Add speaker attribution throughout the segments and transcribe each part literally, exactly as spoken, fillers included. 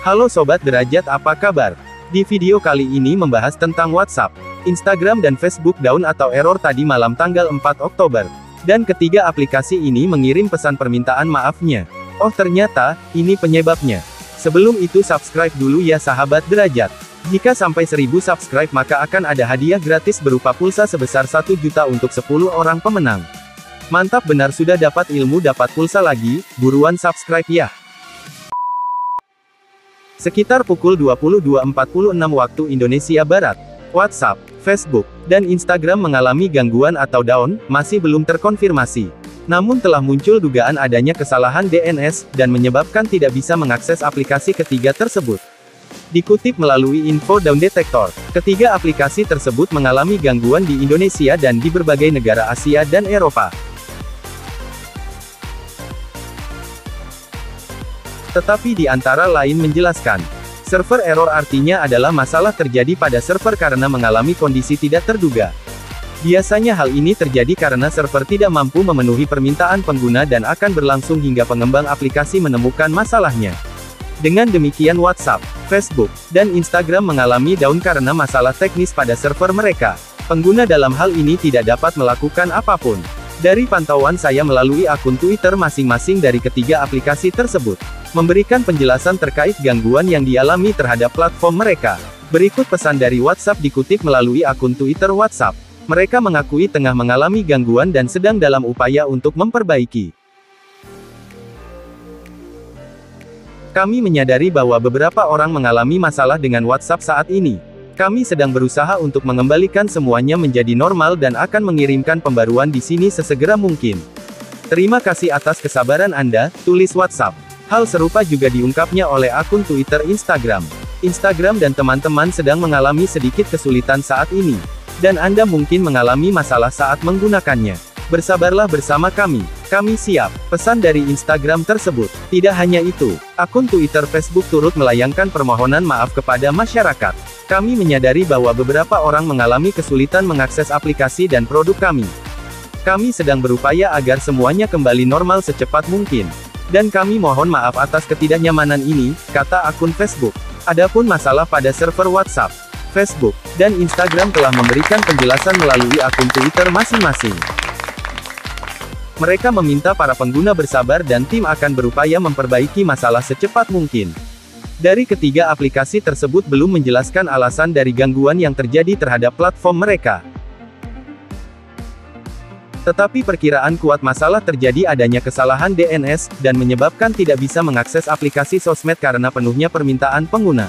Speaker 1: Halo Sobat Derajat, apa kabar? Di video kali ini membahas tentang WhatsApp, Instagram dan Facebook down atau error tadi malam tanggal empat Oktober. Dan ketiga aplikasi ini mengirim pesan permintaan maafnya. Oh ternyata, ini penyebabnya. Sebelum itu subscribe dulu ya sahabat derajat. Jika sampai seribu subscribe maka akan ada hadiah gratis berupa pulsa sebesar satu juta untuk sepuluh orang pemenang. Mantap benar, sudah dapat ilmu dapat pulsa lagi, buruan subscribe ya. Sekitar pukul dua puluh dua empat puluh enam waktu Indonesia Barat, WhatsApp, Facebook, dan Instagram mengalami gangguan atau down, masih belum terkonfirmasi. Namun telah muncul dugaan adanya kesalahan D N S, dan menyebabkan tidak bisa mengakses aplikasi ketiga tersebut. Dikutip melalui info Down Detector, ketiga aplikasi tersebut mengalami gangguan di Indonesia dan di berbagai negara Asia dan Eropa. Tetapi di antara lain menjelaskan, server error artinya adalah masalah terjadi pada server karena mengalami kondisi tidak terduga. Biasanya hal ini terjadi karena server tidak mampu memenuhi permintaan pengguna dan akan berlangsung hingga pengembang aplikasi menemukan masalahnya. Dengan demikian WhatsApp, Facebook, dan Instagram mengalami down karena masalah teknis pada server mereka. Pengguna dalam hal ini tidak dapat melakukan apapun. Dari pantauan saya melalui akun Twitter masing-masing dari ketiga aplikasi tersebut, memberikan penjelasan terkait gangguan yang dialami terhadap platform mereka. Berikut pesan dari WhatsApp dikutip melalui akun Twitter WhatsApp. Mereka mengakui tengah mengalami gangguan dan sedang dalam upaya untuk memperbaiki. Kami menyadari bahwa beberapa orang mengalami masalah dengan WhatsApp saat ini. Kami sedang berusaha untuk mengembalikan semuanya menjadi normal dan akan mengirimkan pembaruan di sini sesegera mungkin. Terima kasih atas kesabaran Anda, tulis WhatsApp. Hal serupa juga diungkapnya oleh akun Twitter Instagram. Instagram dan teman-teman sedang mengalami sedikit kesulitan saat ini. Dan Anda mungkin mengalami masalah saat menggunakannya. Bersabarlah bersama kami. Kami siap. Pesan dari Instagram tersebut. Tidak hanya itu, akun Twitter Facebook turut melayangkan permohonan maaf kepada masyarakat. Kami menyadari bahwa beberapa orang mengalami kesulitan mengakses aplikasi dan produk kami. Kami sedang berupaya agar semuanya kembali normal secepat mungkin. Dan kami mohon maaf atas ketidaknyamanan ini, kata akun Facebook. Adapun masalah pada server WhatsApp, Facebook, dan Instagram telah memberikan penjelasan melalui akun Twitter masing-masing. Mereka meminta para pengguna bersabar dan tim akan berupaya memperbaiki masalah secepat mungkin. Dari ketiga aplikasi tersebut belum menjelaskan alasan dari gangguan yang terjadi terhadap platform mereka. Tetapi perkiraan kuat masalah terjadi adanya kesalahan D N S, dan menyebabkan tidak bisa mengakses aplikasi sosmed karena penuhnya permintaan pengguna.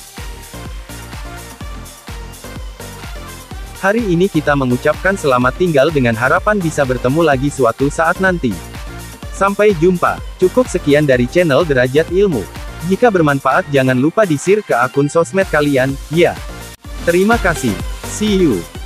Speaker 1: Hari ini kita mengucapkan selamat tinggal dengan harapan bisa bertemu lagi suatu saat nanti. Sampai jumpa. Cukup sekian dari channel Derajat Ilmu. Jika bermanfaat jangan lupa di-share ke akun sosmed kalian, ya. Terima kasih. See you.